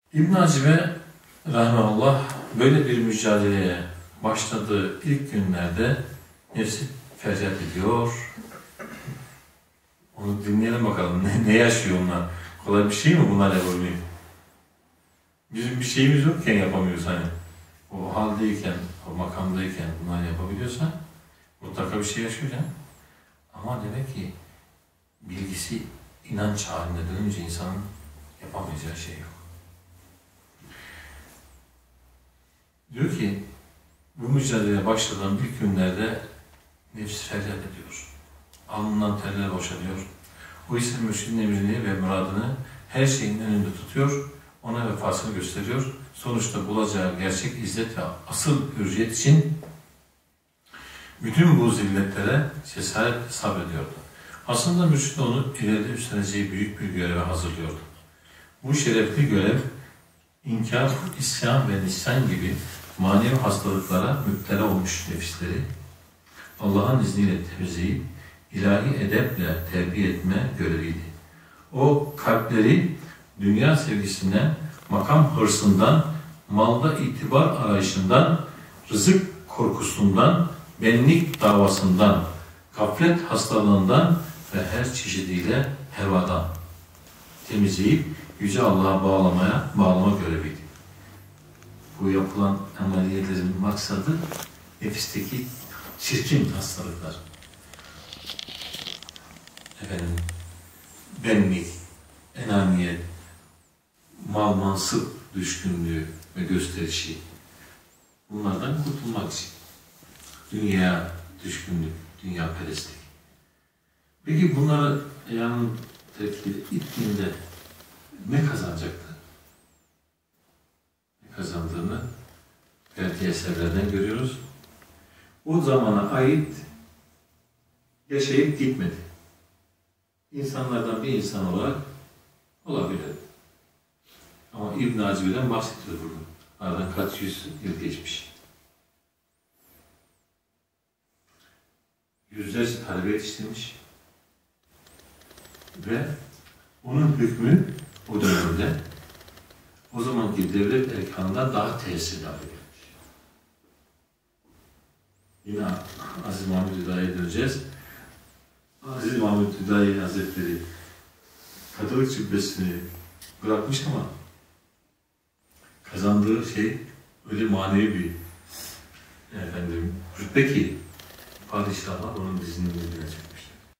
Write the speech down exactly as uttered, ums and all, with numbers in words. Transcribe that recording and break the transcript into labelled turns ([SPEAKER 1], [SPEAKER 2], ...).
[SPEAKER 1] İbn Hacibe rahmetullah böyle bir mücadeleye başladığı ilk günlerde nefsi feryat ediyor. Onu dinleyelim bakalım. Ne, ne yaşıyor onlar? Kolay bir şey mi bunlar yapabilmek? Bizim bir şeyimiz yokken yapamıyoruz hani. O haldeyken, o makamdayken bunlar yapabiliyorsa mutlaka bir şey yaşıyor canım. Ama demek ki bilgisi inanç haline dönünce insanın yapamayacağı şey yok. Diyor ki, bu mücadeleye başladığım ilk günlerde nefs feryat ediyor. Alnından terler boşalıyor. O ise mürşidin emrini ve muradını her şeyin önünde tutuyor, ona vefasını gösteriyor. Sonuçta bulacağı gerçek izzet ve asıl hürriyet için bütün bu zilletlere cesaretle sabrediyordu. Aslında mürşid onu ileride üstleneceği büyük bir göreve hazırlıyordu. Bu şerefli görev, inkar, isyan ve nisyan gibi manevi hastalıklara müptela olmuş nefisleri Allah'ın izniyle temizleyip ilahi edeple terbiye etme göreviydi. O kalpleri dünya sevgisinden, makam hırsından, malda itibar arayışından, rızık korkusundan, benlik davasından, gaflet hastalığından ve her çeşidiyle hevadan temizleyip Yüce Allah'a bağlamaya, bağlama göreviydi. Bu yapılan ameliyelerin maksadı nefisteki çirkin hastalıklar. Efendim, benlik, enaniyet, mal mansıp düşkünlüğü ve gösterişi. Bunlardan kurtulmak için. Dünya düşkünlük, dünya perestlik. Peki bunları ayağının tepkiyle ittiğinde ne kazanacaktı? Ne kazandığını belki eserlerden görüyoruz. O zamana ait yaşayıp gitmedi. İnsanlardan bir insan olarak olabilir. Ama İbn Hacibe'den bahsediyor burada. Aradan kaç yüz yıl geçmiş. Yüzlerce talebe yetiştirmiş. Ve onun hükmü o dönemde o zamanki devlet erkanından daha tesirli hale gelmiş. Yine Aziz Mahmud Hüdayi'ye döneceğiz. Aziz Mahmud Hüdayi Hazretleri Katolik cübbesini bırakmış ama kazandığı şey öyle manevi bir efendim rütbe ki padişahlar onun dizinin önüne